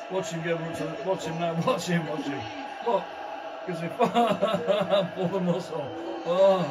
Watch him go. Watch him now. Watch him. Watch him. Look. Because if pull the muscle. Oh.